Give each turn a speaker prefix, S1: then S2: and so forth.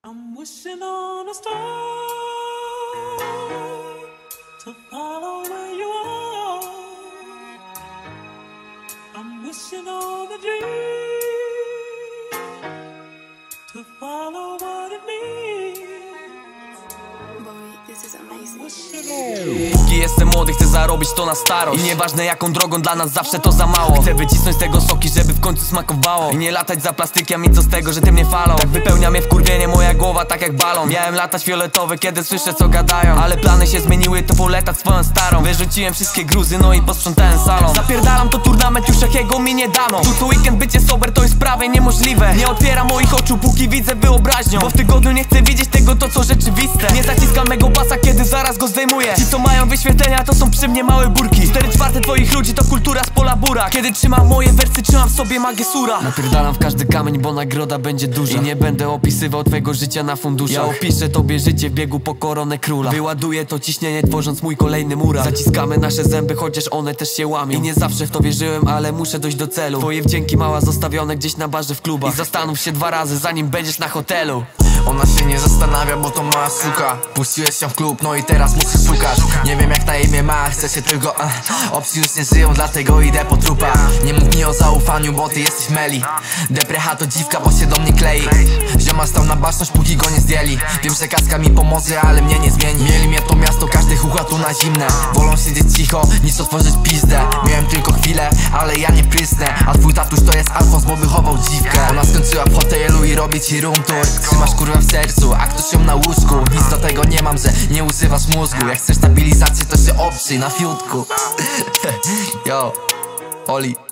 S1: I'm wishing on a star to follow where you are. I'm wishing on a dream to follow what it means.
S2: Boy, this is amazing.
S3: Póki jestem młody, chcę zarobić to na starość. I nieważne jaką drogą, dla nas zawsze to za mało. Chcę wycisnąć z tego soki, żeby w końcu smakowało. I nie latać za plastykiem, i co z tego, że ty mnie falą. Tak wypełnia mnie wkurwienie, moja głowa tak jak balon. Miałem latać fioletowy, kiedy słyszę co gadają. Ale plany się zmieniły, to poletać swoją starą. Wyrzuciłem wszystkie gruzy, no i posprzątałem salon. Zapierdalam to turnament, już jakiego mi nie dano. Tu co weekend bycie sober to jest prawie niemożliwe. Nie otwieram moich oczu, póki widzę wyobraźnią. Bo w tygodniu nie chcę widzieć tego, to co rzeczywiste. Nie zaciskam mego pasa, kiedy zaraz go zdejmuję. Ci co mają wyświetlenia, to są przy mnie małe burki. 4/4 twoich ludzi to kultura z pola bura. Kiedy trzymam moje wersy, trzymam w sobie magię sura. Napierdalam w każdy kamień, bo nagroda będzie duża. I nie będę opisywał twojego życia na funduszach. Ja opiszę tobie życie w biegu po koronę króla. Wyładuję to ciśnienie, tworząc mój kolejny mural. Zaciskamy nasze zęby, chociaż one też się łamią. I nie zawsze w to wierzyłem, ale muszę dojść do celu. Twoje wdzięki mała zostawione gdzieś na barze w klubach. I zastanów się 2 razy, zanim będziesz na hotelu.
S4: Ona się nie zastanawia, bo to mała suka. Puściłeś ją w klub, no i teraz musisz szukać. Nie wiem jak na imię ma, chcę się tylko opcji już nie żyją, dlatego idę po trupa. Nie mów mi o zaufaniu, bo ty jesteś meli. Deprecha to dziwka, bo się do mnie klei. Zioma stał na baczność, póki go nie zdjęli. Wiem, że kaska mi pomoże, ale mnie nie zmieni. Mieli mnie to miasto, każdy chucha tu na zimne. Wolą siedzieć cicho, niż otworzyć pizdę. Miałem tylko chwilę, ale ja nie prysnę. A twój tatuś to jest Alfons, bo wychował dziwkę. Ona skończyła w hotelu i robi ci room tour. Trzymasz kurwę w sercu, a ktoś ją na łóżku. Nic do tego nie mam, że nie używasz mózgu. Jak chcesz stabilizację, to się oprzyj na fiutku. Yo, Oli.